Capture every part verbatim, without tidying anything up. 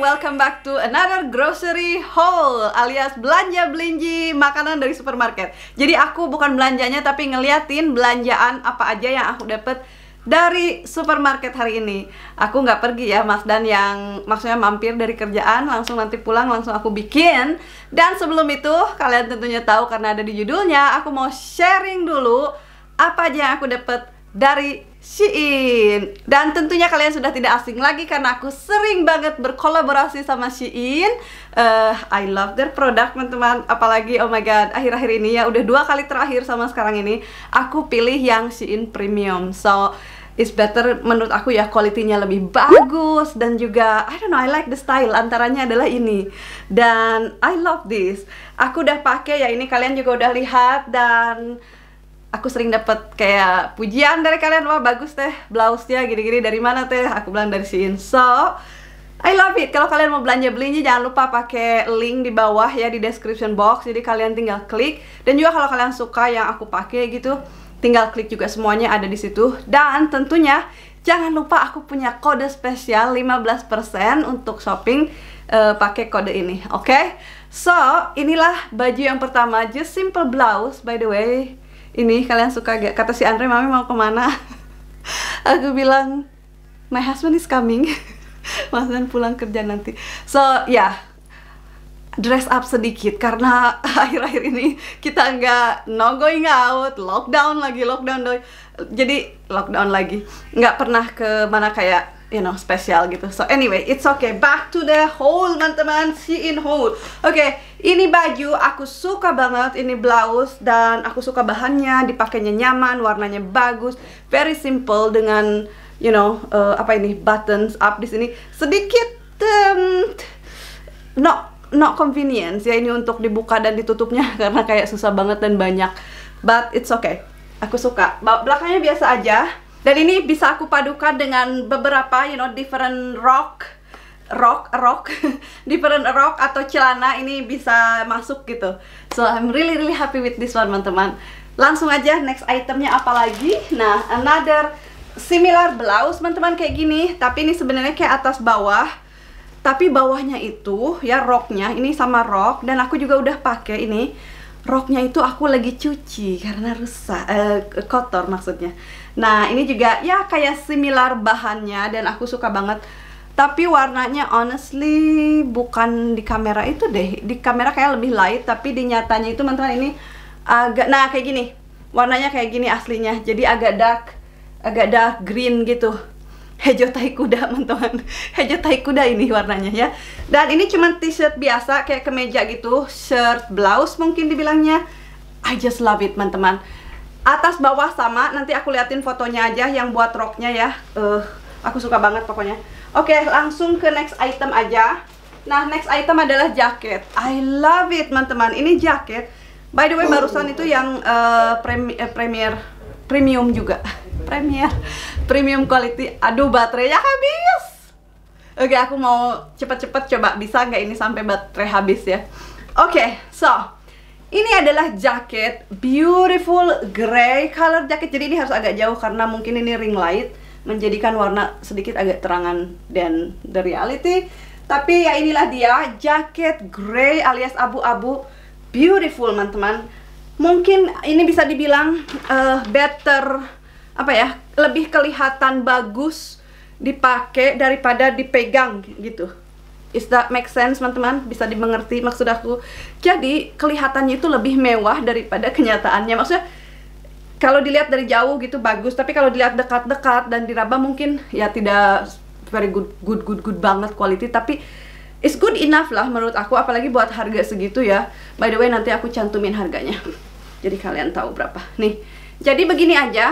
welcome back to another grocery haul alias belanja belinji makanan dari supermarket. Jadi aku bukan belanjanya tapi ngeliatin belanjaan apa aja yang aku dapet dari supermarket hari ini. Aku nggak pergi ya Mas Dan, yang maksudnya mampir dari kerjaan langsung nanti pulang langsung aku bikin. Dan sebelum itu kalian tentunya tahu karena ada di judulnya, aku mau sharing dulu apa aja yang aku dapet dari Shein. Dan tentunya kalian sudah tidak asing lagi karena aku sering banget berkolaborasi sama Shein. uh, I love their product teman-teman. Apalagi oh my god, akhir-akhir ini ya udah dua kali terakhir sama sekarang ini aku pilih yang Shein Premium. So it's better menurut aku ya, kualitinya lebih bagus. Dan juga I don't know, I like the style. Antaranya adalah ini. Dan I love this. Aku udah pakai ya, ini kalian juga udah lihat. Dan aku sering dapat kayak pujian dari kalian, wah bagus teh blouse-nya gini-gini, dari mana teh? Aku bilang dari Shein. So I love it. Kalau kalian mau belanja belinji jangan lupa pakai link di bawah ya, di description box. Jadi kalian tinggal klik. Dan juga kalau kalian suka yang aku pakai gitu, tinggal klik juga, semuanya ada di situ. Dan tentunya jangan lupa aku punya kode spesial lima belas persen untuk shopping uh, pakai kode ini. Oke? Okay? So inilah baju yang pertama, just simple blouse by the way. Ini kalian suka gak? Kata si Andre, mami mau kemana? Aku bilang, my husband is coming. Mas Dan pulang kerja nanti. So ya, yeah, dress up sedikit karena akhir-akhir ini kita nggak no going out, lockdown lagi, lockdown doi. Jadi lockdown lagi, nggak pernah ke mana kayak you know spesial gitu. So anyway, it's okay. Back to the haul teman-teman, Shein haul. Oke, okay, ini baju aku suka banget, ini blouse dan aku suka bahannya, dipakainya nyaman, warnanya bagus, very simple dengan you know uh, apa ini buttons up di sini sedikit um, no no convenience ya ini untuk dibuka dan ditutupnya karena kayak susah banget dan banyak, but it's okay. Aku suka. Belakangnya biasa aja. Dan ini bisa aku padukan dengan beberapa you know different rock rock rock different rock atau celana, ini bisa masuk gitu. So I'm really really happy with this one teman-teman. Langsung aja next itemnya apa lagi. Nah, another similar blouse teman-teman kayak gini, tapi ini sebenarnya kayak atas bawah. Tapi bawahnya itu ya roknya ini sama rok, dan aku juga udah pakai ini. Roknya itu aku lagi cuci karena rusak, eh, kotor maksudnya. Nah ini juga ya kayak similar bahannya dan aku suka banget. Tapi warnanya honestly bukan di kamera itu deh. Di kamera kayak lebih light, tapi di nyatanya itu teman-teman ini agak, nah kayak gini. Warnanya kayak gini aslinya. Jadi agak dark, agak dark green gitu. Hejo tai kuda teman-teman. Hejo tai kuda ini warnanya ya. Dan ini cuma t-shirt biasa kayak kemeja gitu, shirt blouse mungkin dibilangnya. I just love it teman-teman. Atas bawah sama, nanti aku liatin fotonya aja yang buat roknya ya. uh, Aku suka banget pokoknya. Oke, langsung ke next item aja. Nah, next item adalah jaket. I love it teman-teman. Ini jaket, by the way barusan itu yang uh, premi uh, premier premium juga. Premier premium quality. Aduh, baterainya habis. Oke, aku mau cepet-cepet coba bisa nggak ini sampai baterai habis ya. Oke, so ini adalah jaket, beautiful grey color jaket. Jadi ini harus agak jauh karena mungkin ini ring light menjadikan warna sedikit agak terangan dan the reality. Tapi ya inilah dia, jaket grey alias abu-abu, beautiful teman-teman. Mungkin ini bisa dibilang uh, better, apa ya, lebih kelihatan bagus dipakai daripada dipegang gitu. Is that make sense teman-teman? Bisa dimengerti maksud aku? Jadi kelihatannya itu lebih mewah daripada kenyataannya. Maksudnya kalau dilihat dari jauh gitu bagus, tapi kalau dilihat dekat-dekat dan diraba mungkin ya tidak very good good good good banget quality, tapi it's good enough lah menurut aku, apalagi buat harga segitu ya. By the way nanti aku cantumin harganya. Jadi kalian tahu berapa. Nih. Jadi begini aja.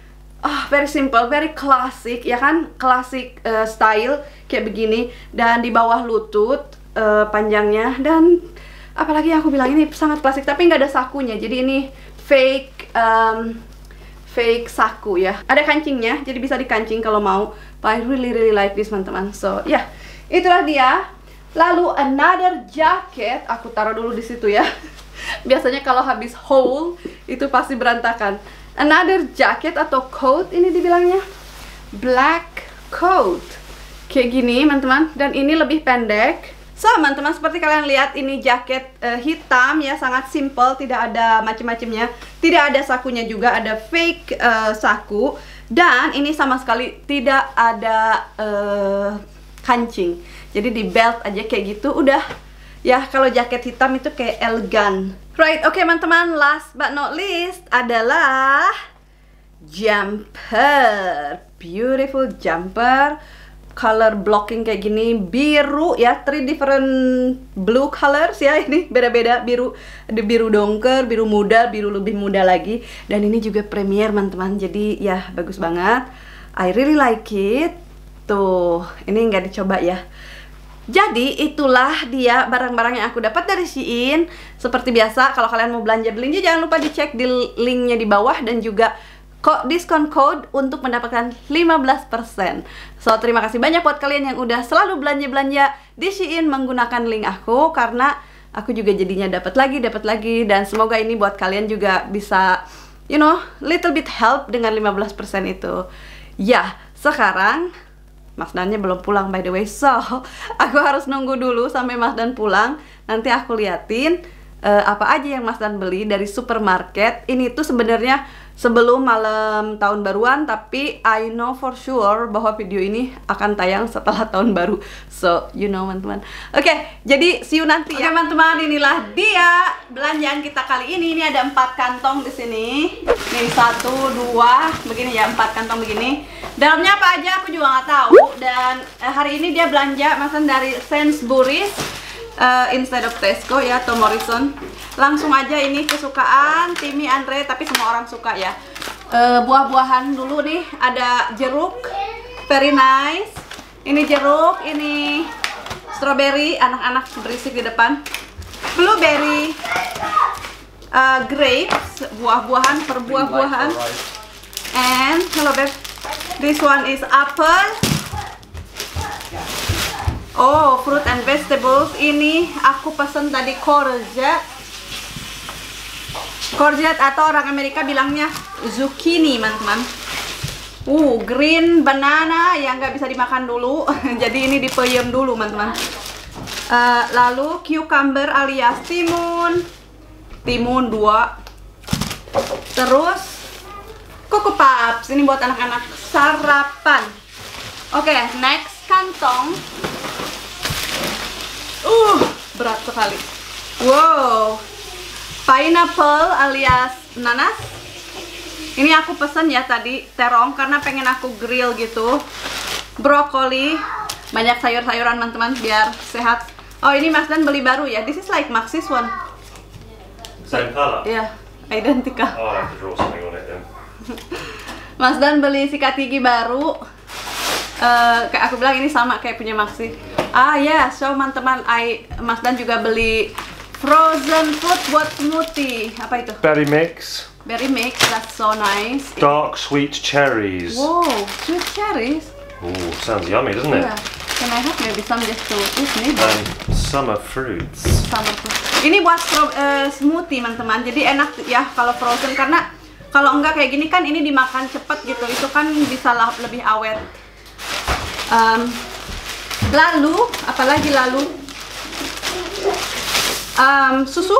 Oh, very simple, very classic, ya kan? Classic uh, style kayak begini. Dan di bawah lutut uh, panjangnya. Dan apalagi yang aku bilang ini sangat klasik, tapi nggak ada sakunya. Jadi ini fake um, fake saku ya. Ada kancingnya, jadi bisa dikancing kalau mau. But I really really like this teman-teman. So ya, yeah, itulah dia. Lalu another jacket, aku taruh dulu di situ ya. Biasanya kalau habis haul itu pasti berantakan. Another jacket atau coat ini dibilangnya, black coat, kayak gini teman-teman, dan ini lebih pendek. So teman-teman, seperti kalian lihat ini jaket uh, hitam ya, sangat simple, tidak ada macam-macamnya, tidak ada sakunya juga, ada fake uh, saku, dan ini sama sekali tidak ada uh, kancing. Jadi di belt aja kayak gitu udah. Ya, kalau jaket hitam itu kayak elegan. Right, oke okay, teman-teman, last but not least adalah jumper. Beautiful jumper. Color blocking kayak gini, biru ya, three different blue colors ya, ini beda-beda, biru, ada biru dongker, biru muda, biru lebih muda lagi, dan ini juga premier teman-teman, jadi ya bagus banget. I really like it. Tuh, ini nggak dicoba ya. Jadi itulah dia barang-barang yang aku dapat dari Shein. Seperti biasa, kalau kalian mau belanja-belanja jangan lupa dicek di linknya di bawah, dan juga kok diskon code untuk mendapatkan lima belas persen. So, terima kasih banyak buat kalian yang udah selalu belanja-belanja di Shein menggunakan link aku, karena aku juga jadinya dapat lagi, dapat lagi, dan semoga ini buat kalian juga bisa, you know, little bit help dengan lima belas persen itu. Ya, sekarang Mas Dannya belum pulang by the way, so aku harus nunggu dulu sampai Mas Dan pulang. Nanti aku liatin uh, apa aja yang Mas Dan beli dari supermarket. Ini tuh sebenarnya sebelum malam tahun baruan, tapi I know for sure bahwa video ini akan tayang setelah tahun baru. So, you know teman-teman. Oke, okay, jadi see you nanti ya teman-teman. Inilah dia belanjaan kita kali ini. Ini ada empat kantong di sini. Ini satu, dua, begini ya, empat kantong begini. Dalamnya apa aja aku juga nggak tahu. Dan eh, hari ini dia belanja masan dari Sainsbury's uh, instead of Tesco ya, atau Morrison. Langsung aja, ini kesukaan Timmy, Andre, tapi semua orang suka ya. Uh, buah-buahan dulu nih, ada jeruk, very nice. Ini jeruk, ini strawberry, anak-anak berisik di depan. Blueberry, uh, grapes, buah-buahan, perbuah-buahan. And hello babe, this one is apple. Oh, fruit and vegetables. Ini aku pesen tadi courgette. Courgette atau orang Amerika bilangnya zucchini, teman-teman. Uh, green banana yang nggak bisa dimakan dulu. Jadi ini dipeyem dulu, teman-teman. Uh, lalu cucumber alias timun. Timun dua. Terus Coco Puffs. Ini buat anak-anak sarapan. Oke, okay, next kantong. Uh, berat sekali. Wow. Pineapple alias nanas. Ini aku pesen ya tadi terong karena pengen aku grill gitu. Brokoli, banyak sayur-sayuran teman-teman biar sehat. Oh, ini Mas Dan beli baru ya. This is like Maxis one. Same color? Yeah, identical. Oh, I have to draw something on it then. Mas Dan beli sikat gigi baru. Uh, kayak aku bilang ini sama kayak punya Maxi. Ah ya, yeah. So teman-teman, I Mas Dan juga beli frozen fruit buat smoothie. Apa itu? Berry mix. Berry mix, that's so nice. Dark sweet cherries. Wow, sweet cherries. Ooh, sounds yummy, doesn't it? Yeah. Can I have maybe some just to eat maybe? And summer fruits. Summer fruit. Ini buat uh, smoothie teman-teman. Jadi enak ya kalau frozen, karena kalau enggak kayak gini kan ini dimakan cepet gitu. Itu kan bisa lebih awet. Um, lalu, apalagi lalu? Um, susu.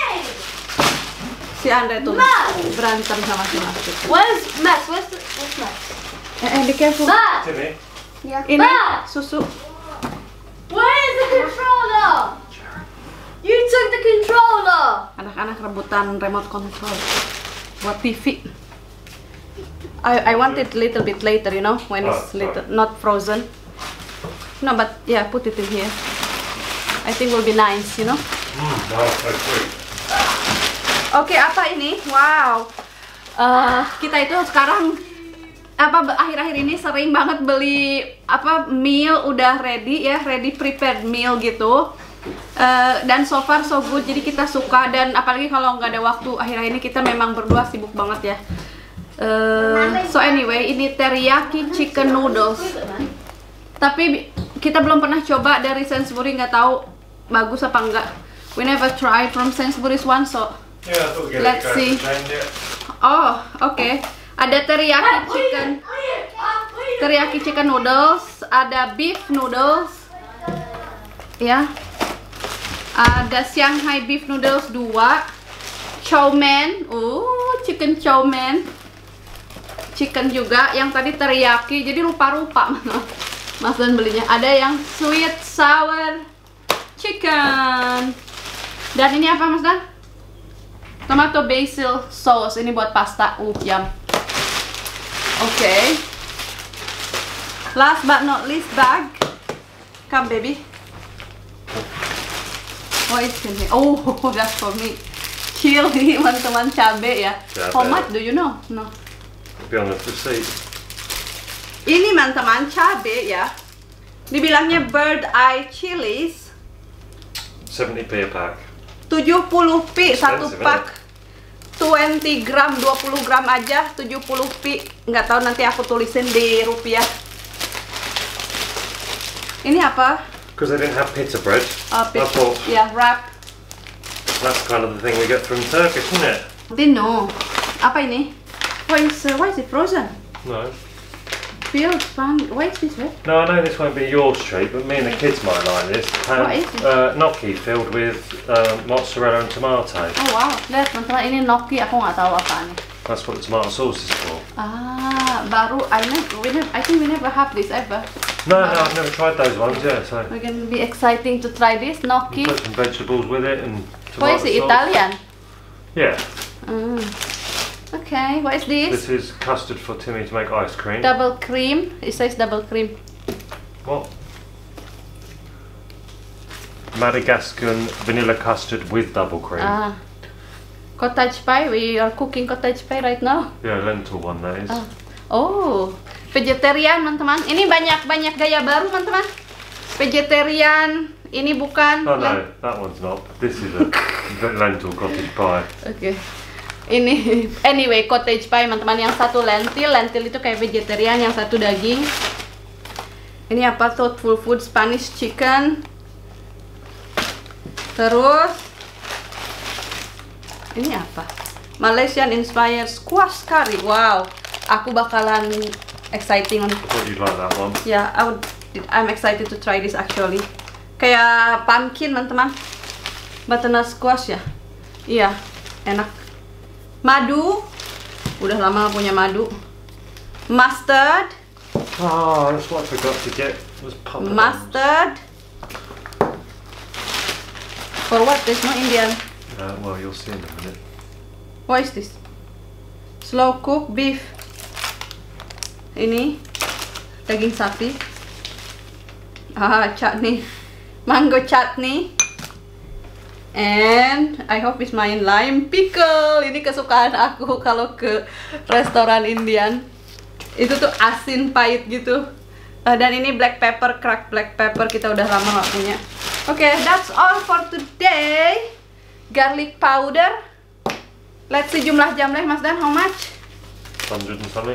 Si Andre tuh berantem sama si Mas. Where's Max? Where's the, where's Max? Eh, eh, be careful. Max! Timmy. Yeah. Ini Max! susu. Where's the controller? You took the controller! Anak-anak rebutan remote control buat T V. I I want it a little bit later, you know, when it's Oh, little, not frozen. No, but yeah, put it in here. I think will be nice, you know. Mm, no, so sweet. Oke, okay, apa ini? Wow. Uh, kita itu sekarang apa akhir-akhir ini sering banget beli apa meal udah ready ya, ready prepared meal gitu. Uh, dan so far so good, jadi kita suka, dan apalagi kalau nggak ada waktu akhir-akhir ini kita memang berdua sibuk banget ya. Uh, so anyway, ini teriyaki chicken noodles. Tapi kita belum pernah coba dari Sainsbury, nggak tahu bagus apa enggak. We never tried from Sainsbury's one, so Yeah, I thought we'd get let's it see. going, yeah. Oh, oke. Okay. Ada teriyaki chicken. teriyaki chicken noodles, ada beef noodles, ya, ada Shanghai beef noodles dua, chow mein, uh, chicken chow mein, chicken juga, yang tadi teriyaki, jadi rupa-rupa Mas Dan belinya. Ada yang sweet sour chicken, dan ini apa Mas Dan? Tomato basil sauce, ini buat pasta, uh, yum. Oke. Okay. Last but not least bag. Come baby. What is in here? Oh, that's for me. Chili, teman-teman, cabe ya. Cabe. How much do you know? No. Be on the receipt. Ini teman-teman cabe ya. Dibilangnya bird eye chilies. seventy p a pack. tujuh puluh p satu Expensive, pak. dua puluh gram, dua puluh gram aja, tujuh puluh p. Nggak tahu, nanti aku tulisin di rupiah. Ini apa? Because they didn't have pita bread. Uh, I thought ya, wrap. that's kind of the thing we get from Turkish, isn't it? Dino. Apa ini? Why is, uh, why is it frozen? No. Feels fun. Why is this red? No, I know this won't be your treat, but me and the kids might like this. What is it? Uh, gnocchi filled with uh, mozzarella and tomato. Oh wow, lihat teman-teman, ini gnocchi, aku nggak tahu apaan. That's what the tomato sauce is for. Ah, baru. I never, we never, I think we never have this ever. No, no, I've never tried those ones. Yeah, so We're gonna be exciting to try this gnocchi. put some vegetables with it and What tomato is it? sauce. Italian. Yeah. Mm. Okay, what is this? This is custard for Timmy to make ice cream. Double cream. It says double cream. What? Madagascan vanilla custard with double cream. Ah, cottage pie. We are cooking cottage pie right now. Yeah, lentil one that is. Ah. Oh, vegetarian teman-teman. Ini banyak-banyak gaya baru teman-teman. Vegetarian. Ini bukan. Oh no, that one's not. This is a lentil cottage pie. Oke. Okay. Ini anyway cottage pie teman-teman, yang satu lentil, lentil itu kayak vegetarian, yang satu daging. Ini apa? Thoughtful food Spanish chicken. Terus ini apa? Malaysian inspired squash curry. Wow, aku bakalan exciting. I thought you'd like that one. Ya, yeah, I would, I'm excited to try this actually. Kayak pumpkin teman-teman, butternut squash ya. Iya, enak. Madu, udah lama gak punya madu. Mustard, Oh, that's what I forgot to get. Was poppadoms. mustard. For what? There's no Indian. Uh, well, you'll see in a minute. What is this? Slow cook beef. Ini daging sapi. Ah, chutney, mango chutney. And I hope it's my lime pickle. Ini kesukaan aku kalau ke restoran Indian. Itu tuh asin pahit gitu. Uh, dan ini black pepper, cracked black pepper, kita udah lama gak punya. Oke, okay, that's all for today. Garlic powder. Let's see jumlah jamleh Mas Dan, how much? Hundred and something.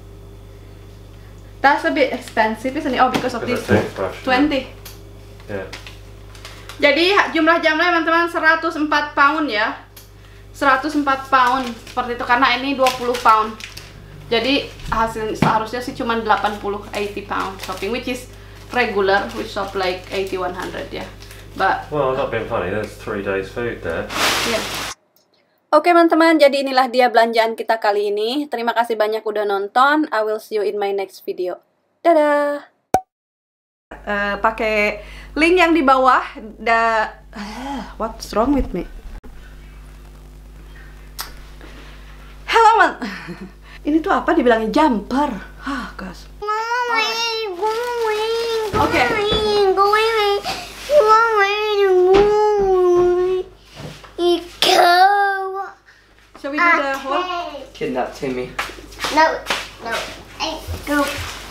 That's a bit expensive, isn't it? Oh, because of this. twenty. Yeah. Jadi jumlah jamnya teman-teman seratus empat pound ya. seratus empat pound seperti itu, karena ini dua puluh pound. Jadi hasil seharusnya sih cuma delapan puluh, eighty pound shopping, which is regular, we shop like eighty, one hundred ya. But Well, not being funny, there's three days food there. yeah. Oke teman-teman, jadi inilah dia belanjaan kita kali ini. Terima kasih banyak udah nonton. I will see you in my next video. Dadah. Uh, pakai link yang di bawah. Da uh, what's wrong with me? Hello man. Ini tuh apa dibilangnya jumper? Ah, guys. Oke. Shall we do the whole? Kidnap Timmy. No, no. Hey, go.